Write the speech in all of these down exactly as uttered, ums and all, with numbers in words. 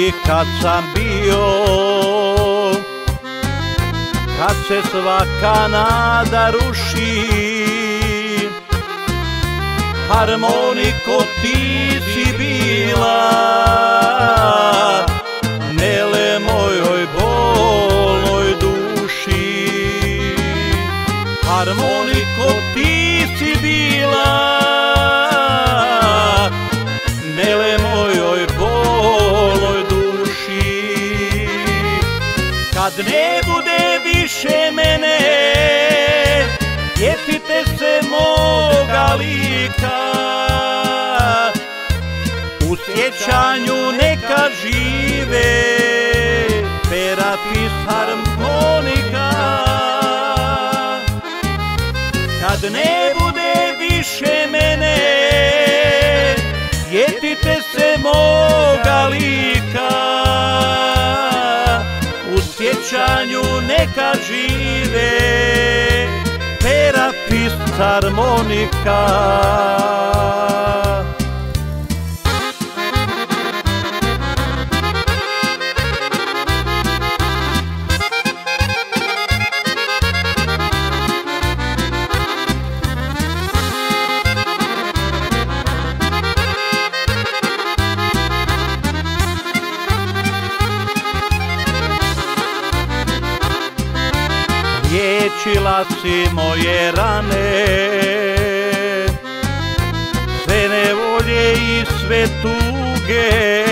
mali kad sam bio, kad se svaka nada ruši, harmoniko ti si bila, mele mojoj bolnoj duši. Harmoniko ti si bila, mele mojoj bolnoj duši. Kad ne bude više mene, sjetite se moga lika, u sjećanju neka žive Perafis harmonika. Kad ne bude više mene, sjetite se moga lika, u sjećanju neka žive Perafis harmonika. Liječila si moje rane, sve nevolje i sve tuge,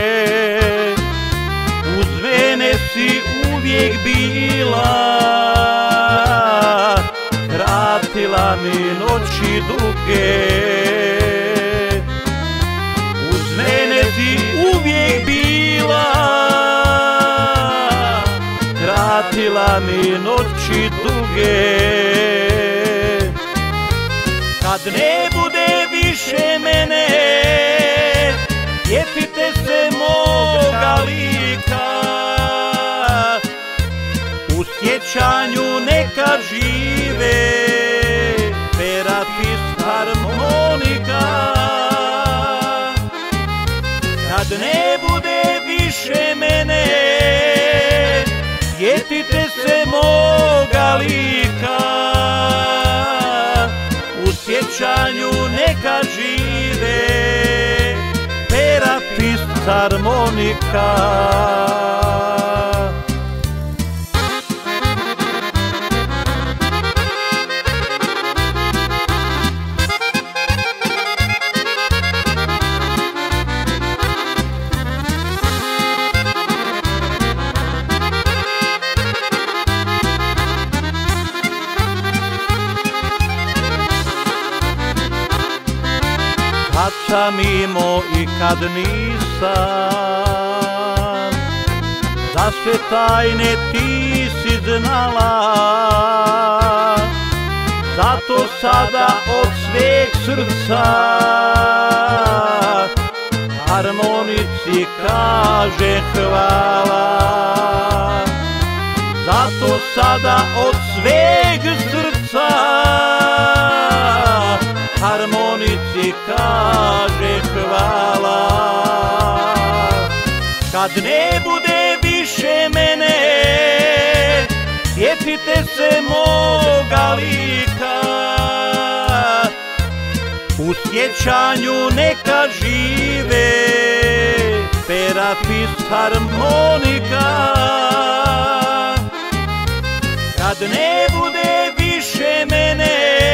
uz mene si uvijek bila, kratila mi noći duge. Uz mene si uvijek bila, kratila mi noći duge. Kad ne bude više mene, sjetite se moga lika, u sjećanju neka žive Perafis harmonika. Kad ne bude više mene, sjetite se moga lika, u sjećanju neka žive Perafis harmonika. Kad sam imao i kad nisam, za sve tajne ti si znala, zato sada od sveg srca harmonici kaže hvala. Zato sada od sveg srca harmonici kaže hvala. Kad ne bude više mene, sjetite se moga lika, u sjećanju neka žive Perafis harmonika. Kad ne bude više mene,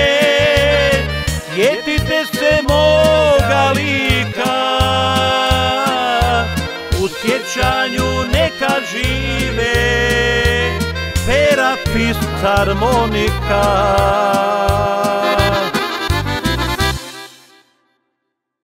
sjetite se moga lika, u sjećanju neka žive Perafis harmonika.